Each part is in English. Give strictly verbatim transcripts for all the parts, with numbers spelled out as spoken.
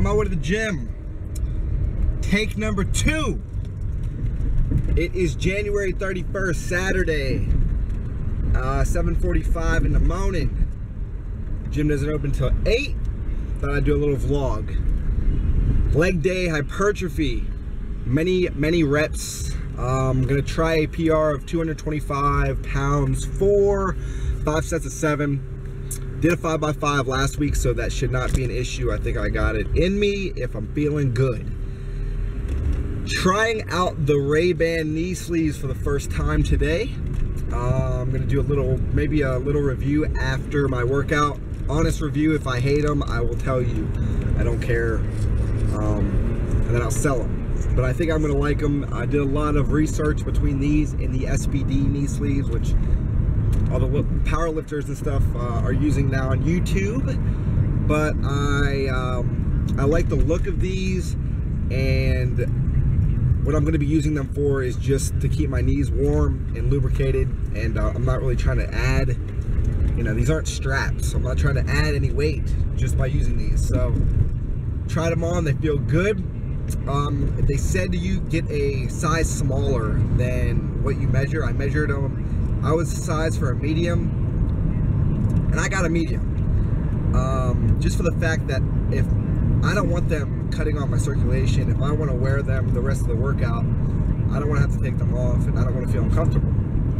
my way to the gym. Take number two. It is January thirty-first, Saturday, uh, seven forty-five in the morning. Gym doesn't open until eight. Thought I'd do a little vlog. Leg day hypertrophy. Many, many reps. I'm gonna try a P R of two hundred twenty-five pounds for five sets of seven. Did a five by five last week, so that should not be an issue. I think I got it in me if I'm feeling good. Trying out the Ray-Ban knee sleeves for the first time today. Uh, I'm gonna do a little, maybe a little review after my workout. Honest review. If I hate them, I will tell you. I don't care. Um, and then I'll sell them. But I think I'm gonna like them. I did a lot of research between these and the S B D knee sleeves, which all the power lifters and stuff uh, are using now on YouTube. But I um, I like the look of these, and what I'm going to be using them for is just to keep my knees warm and lubricated. And uh, I'm not really trying to add, you know, these aren't straps, so I'm not trying to add any weight just by using these. So tried them on, they feel good. Um, they said you get a size smaller than what you measure. I measured them. I was size for a medium, and I got a medium. Um, just for the fact that if I don't want them cutting on my circulation, if I want to wear them the rest of the workout, I don't want to have to take them off, and I don't want to feel uncomfortable.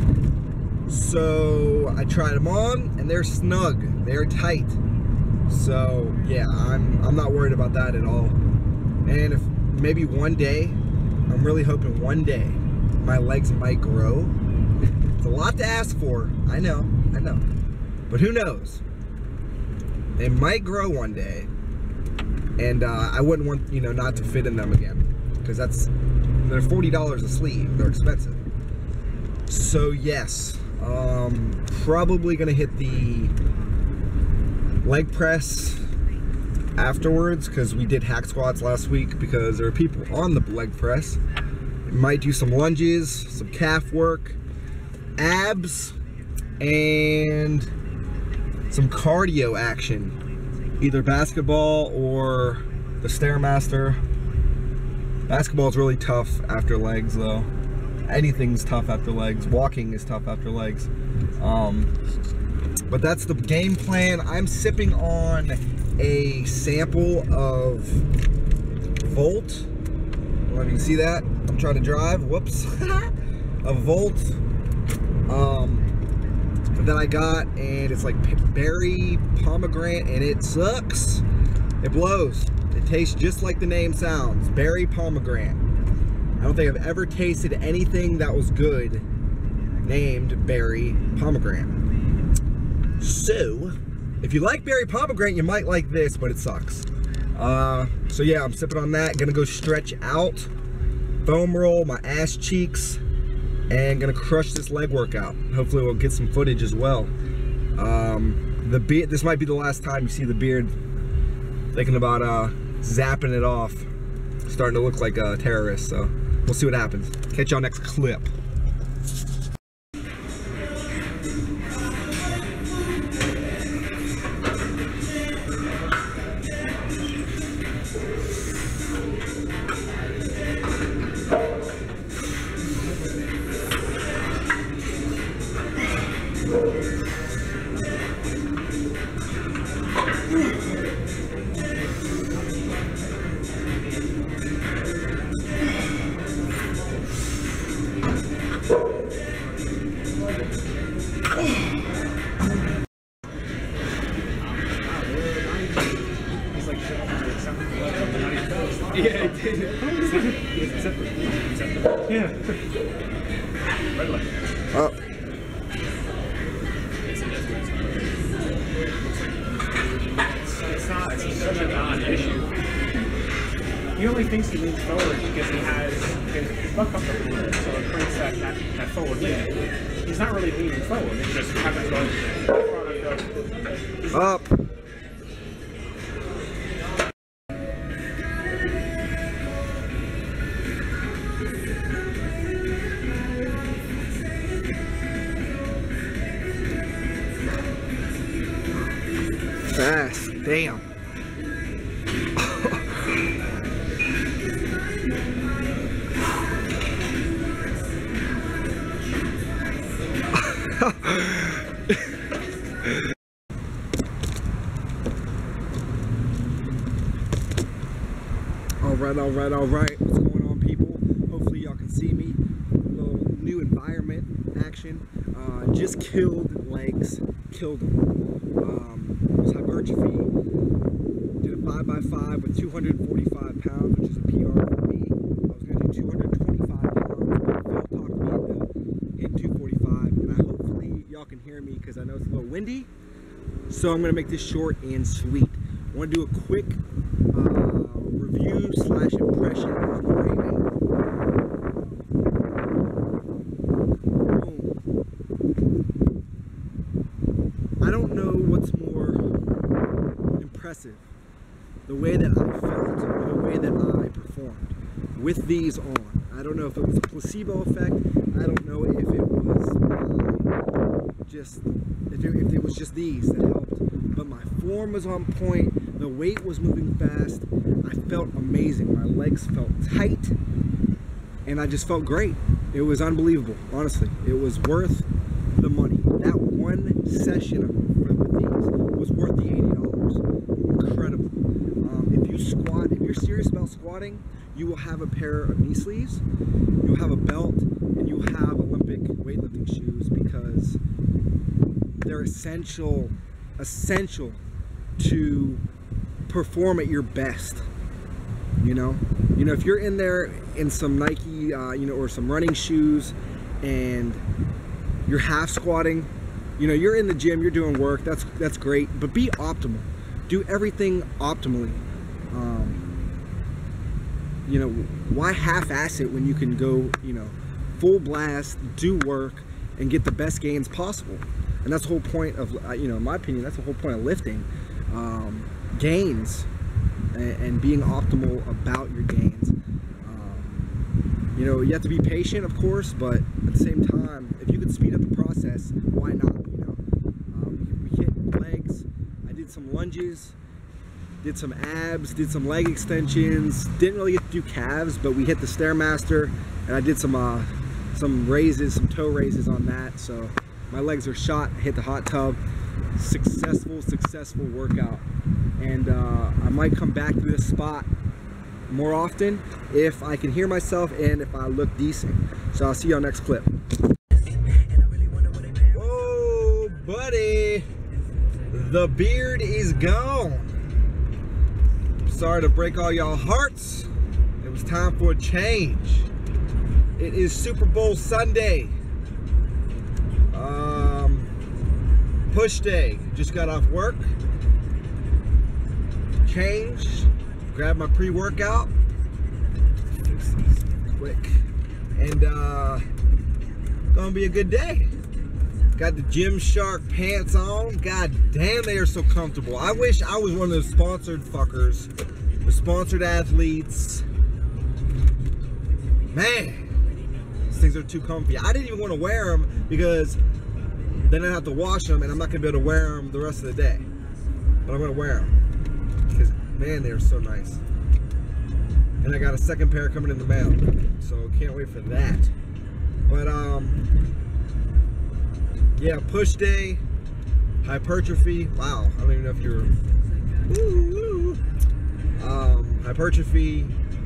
So I tried them on, and they're snug. They're tight. So yeah, I'm I'm not worried about that at all. And if maybe one day, I'm really hoping one day my legs might grow. It's a lot to ask for, I know, I know. But who knows? They might grow one day, and uh, I wouldn't want, you know, not to fit in them again, because that's, they're forty dollars a sleeve. They're expensive. So yes, um, probably gonna hit the leg press afterwards, because we did hack squats last week because there are people on the leg press. Might do some lunges, some calf work, abs, and some cardio action, either basketball or the Stairmaster. Basketball is really tough after legs though. Anything's tough after legs. Walking is tough after legs. Um, but that's the game plan. I'm sipping on a sample of Volt. I don't know if you can see that. I'm trying to drive. Whoops. A Volt um, that I got, and it's like berry pomegranate, and it sucks. It blows. It tastes just like the name sounds. Berry pomegranate. I don't think I've ever tasted anything that was good named berry pomegranate. So if you like berry pomegranate, you might like this, but it sucks. Uh, so yeah, I'm sipping on that. Gonna go stretch out, foam roll my ass cheeks, and gonna crush this leg workout. Hopefully we'll get some footage as well. Um, the beard, this might be the last time you see the beard. Thinking about uh, zapping it off. Starting to look like a terrorist, so we'll see what happens. Catch y'all next clip. Yeah, it did. Yeah. Red light. Oh. It's not, it's such a non-issue. He only thinks he leans forward because he has his butt comfortable, so it creates that, that, that forward lean. He's not really leaning forward, it just happens to go Up. Fast, damn. All right, all right, all right. What's going on, people? Hopefully y'all can see me. A little new environment action. Uh, just killed legs. Killed them. Um, it was hypertrophy. Did a five by five with two hundred forty-five pounds, which is a P R for me. I was going to do two hundred twenty-five pounds, but Phil talked me into, into two forty-five. And I hopefully y'all can hear me because I know it's a little windy. So I'm going to make this short and sweet. I want to do a quick uh, review slash impression of Ray-Ban. I don't know what's more impressive, the way that I felt or the way that I performed with these on. I don't know if it was a placebo effect. I don't know if it was uh, just if it, if it was just these that helped. But my form was on point. The weight was moving fast. I felt amazing. My legs felt tight, and I just felt great. It was unbelievable. Honestly, it was worth the money. That one session with these was worth the eighty dollars. Incredible. Um, if you squat, if you're serious about squatting, you will have a pair of knee sleeves, you'll have a belt, and you'll have Olympic weightlifting shoes because they're essential, essential to perform at your best. You know, you know, if you're in there in some Nike, uh, you know, or some running shoes, and you're half squatting, you know, you're in the gym, you're doing work. That's that's great, but be optimal. Do everything optimally. Um, you know, why half-ass it when you can go, you know, full blast, do work, and get the best gains possible? And that's the whole point of, you know, in my opinion, that's the whole point of lifting. Um, gains and, and being optimal about your gains. Um, you know, you have to be patient, of course, but at the same time, if you could speed up the process, why not? You know, um, we hit legs. I did some lunges, did some abs, did some leg extensions. Didn't really get to do calves, but we hit the Stairmaster, and I did some uh, some raises, some toe raises on that. So my legs are shot. I hit the hot tub. Successful, successful workout. And uh, I might come back to this spot more often if I can hear myself and if I look decent. So I'll see y'all next clip. Whoa, buddy, the beard is gone. Sorry to break all y'all hearts. It was time for a change. It is Super Bowl Sunday. Um, push day. Just got off work. Changed. Grabbed my pre-workout. Quick. And uh, gonna be a good day. Got the Gymshark pants on. God damn, they are so comfortable. I wish I was one of those sponsored fuckers. The sponsored athletes. Man, these things are too comfy. I didn't even want to wear them because then I'd have to wash them and I'm not gonna be able to wear them the rest of the day. But I'm gonna wear them because, man, they're so nice. And I got a second pair coming in the mail, so can't wait for that. But um, yeah, push day, hypertrophy. Wow, I don't even know if you're. Woo, um, hypertrophy.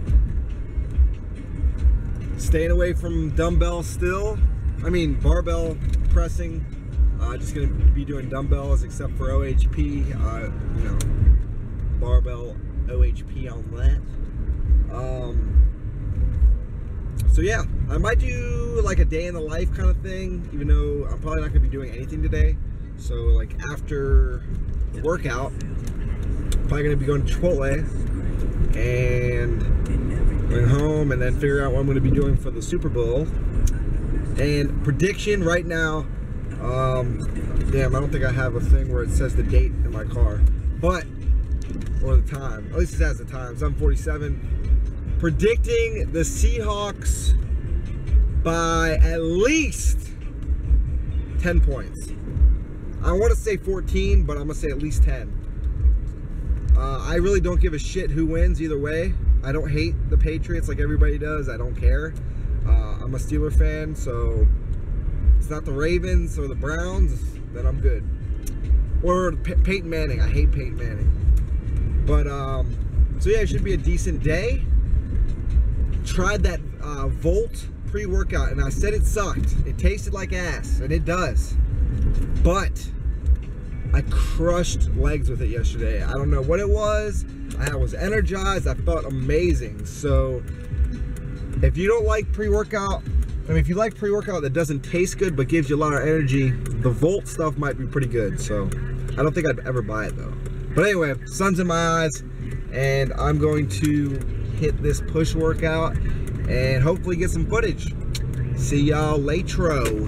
Staying away from dumbbells still. I mean barbell pressing. Uh, just gonna be doing dumbbells except for O H P. Uh, you know, barbell O H P on that. Um, so yeah, I might do like a day in the life kind of thing, even though I'm probably not gonna be doing anything today. So like after the workout, I'm probably gonna be going to Chipotle and going home and then figure out what I'm gonna be doing for the Super Bowl. And prediction right now, um, damn, I don't think I have a thing where it says the date in my car, but, or the time, at least it says the time, seven forty-seven. Predicting the Seahawks by at least ten points. I want to say fourteen, but I'm going to say at least ten. Uh, I really don't give a shit who wins either way. I don't hate the Patriots like everybody does. I don't care. Uh, I'm a Steeler fan, so it's not the Ravens or the Browns, then I'm good. Or P Peyton Manning. I hate Peyton Manning. But um, so yeah, it should be a decent day. Tried that uh, Volt pre-workout, and I said it sucked. It tasted like ass, and it does. But I crushed legs with it yesterday. I don't know what it was. I was energized. I felt amazing. So if you don't like pre-workout, I mean, if you like pre-workout that doesn't taste good but gives you a lot of energy, the Volt stuff might be pretty good. So I don't think I'd ever buy it though. But anyway, sun's in my eyes, and I'm going to hit this push workout and hopefully get some footage. See y'all later.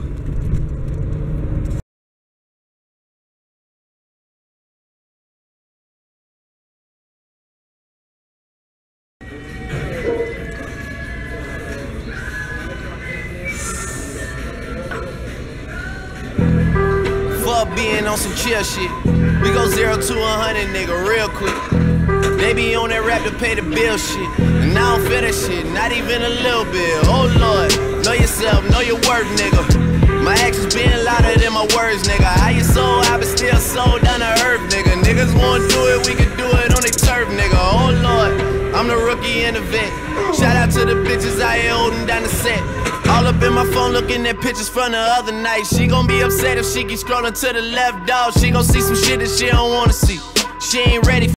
Fuck being on some chill shit. We go zero to a hundred, nigga, real quick. They be on that rap to pay the bill shit, and I don't feel that shit, not even a little bit. Oh Lord, know yourself, know your worth, nigga. My actions being louder than my words, nigga. How you sold, I been still sold down to earth, nigga. Niggas wanna do it, we can do it on the turf, nigga. Oh Lord, I'm the rookie and the vet. Shout out to the bitches out here holding down the set. All up in my phone looking at pictures from the other night. She gon' be upset if she keep scrolling to the left, dog. She gon' see some shit that she don't wanna see. She ain't ready for